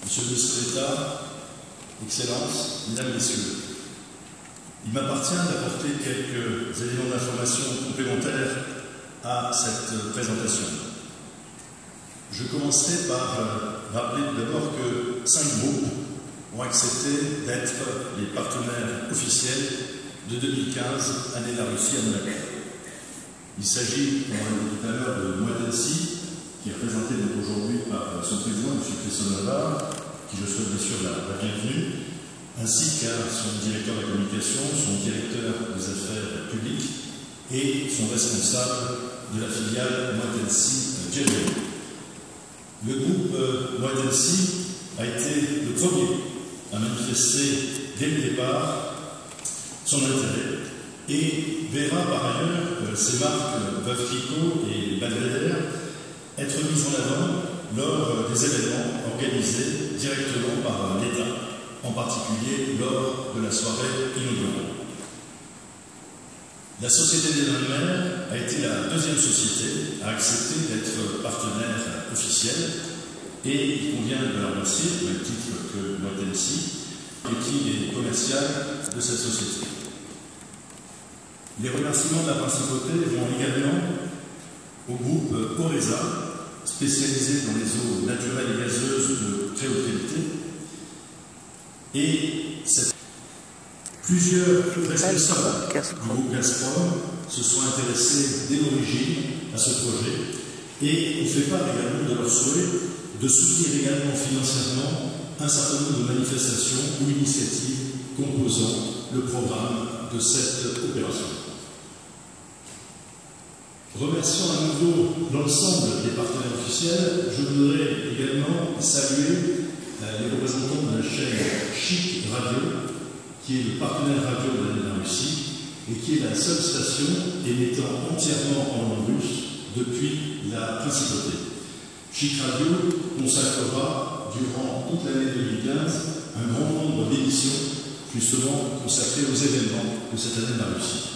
Monsieur le ministre d'État, Excellences, Mesdames, Messieurs, il m'appartient d'apporter quelques éléments d'information complémentaires à cette présentation. Je commencerai par rappeler d'abord que 5 groupes ont accepté d'être les partenaires officiels de 2015, année de la Russie à Monaco. Il s'agit, comme on l'a dit tout à l'heure, de Moitensi, qui est représenté aujourd'hui par son président, M. Christophe Navarre, qui je souhaite bien sûr la bienvenue, ainsi qu'à son directeur de la communication, son directeur des affaires publiques et son responsable de la filiale Moitensi Djebel. Le groupe Moitensi a été le premier à manifester dès le départ son intérêt et verra par ailleurs ces marques Veuve Clicquot et Belvédère être mises en avant lors des événements organisés directement par l'État, en particulier lors de la soirée inaugurale. La Société des Vins de Mer a été la deuxième société à accepter d'être partenaire officiel et il convient de la remercier, au même titre que Moitensi, l'équipe et commerciale de cette société. Les remerciements de la principauté vont également au groupe Oresa, spécialisé dans les eaux naturelles et gazeuses de très haute qualité. Et plusieurs responsables du groupe Gazprom se sont intéressés dès l'origine à ce projet et ont fait part également de leur souhait de soutenir également financièrement un certain nombre de manifestations ou initiatives composant le programme de cette opération. Remerciant à nouveau l'ensemble des partenaires officiels, je voudrais également saluer les représentants de la chaîne Chic Radio, qui est le partenaire radio de l'année de la Russie et qui est la seule station émettant entièrement en langue russe depuis la principauté. Chic Radio consacrera durant toute l'année 2015 un grand nombre d'émissions justement consacrées aux événements de cette année de la Russie.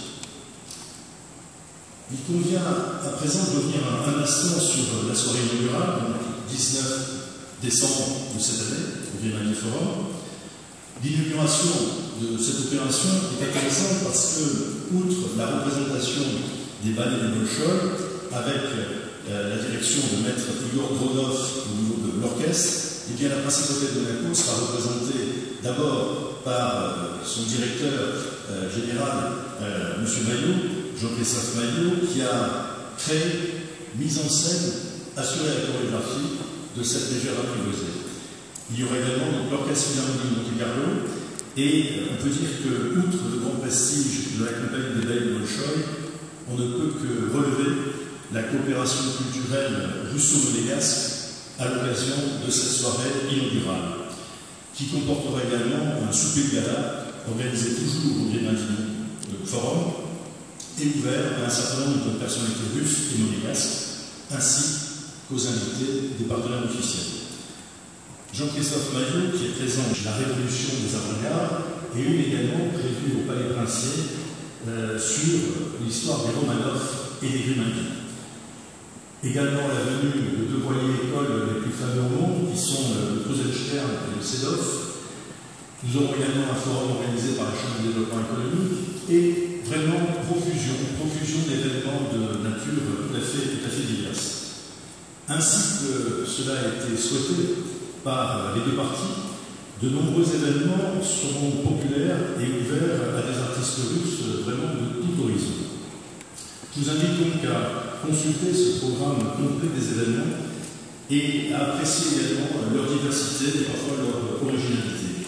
Il convient à présent de revenir un instant sur la soirée inaugurale, donc 19 décembre de cette année, au Grimaldi Forum. L'inauguration de cette opération est intéressante parce que, outre la représentation des ballets de Bolchoï, avec la direction de maître Igor Dronov au niveau de l'orchestre, eh bien la principauté de Monaco sera représentée d'abord par son directeur général, M. Maillot, Jean-Christophe Maillot, qui a créé, mis en scène, assuré la chorégraphie de cette légère apprivoisée. Il y aura également l'Orchestre Philharmonique de Monte-Carlo, et on peut dire que, outre le grand prestige de la compagnie des ballets de Bolchoï, on ne peut que relever la coopération culturelle russo-monégasque à l'occasion de cette soirée inaugurale, qui comportera également un souper de gala organisé toujours au Grimaldi Forum et ouvert à un certain nombre de personnalités russes et monégasques, ainsi qu'aux invités des partenaires officiels. Jean-Christophe Maillot, qui est présent à la Révolution des avant-gardes, est également prévu au Palais Princier sur l'histoire des Romanov et des Grimaldi. Également la venue de deux voiliers écoles les plus fameux au monde, qui sont le Krusenstern et le Sedov. Nous aurons également un forum organisé par la Chambre de développement économique et vraiment profusion d'événements de nature tout à fait diverses. Ainsi que cela a été souhaité par les deux parties, de nombreux événements seront populaires et ouverts à des artistes russes vraiment de tout horizon. Je vous invite donc à consulter ce programme complet des événements et à apprécier également leur diversité et parfois leur originalité.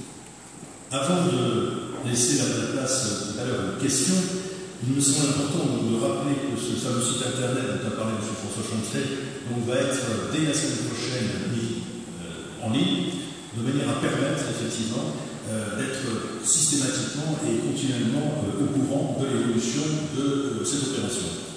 Avant de laisser la place tout à l'heure aux questions, il me semble important de rappeler que ce fameux site internet dont a parlé M. François Chantré va être dès la semaine prochaine mis en ligne, de manière à permettre effectivement d'être systématiquement et continuellement au courant de l'évolution de cette opération.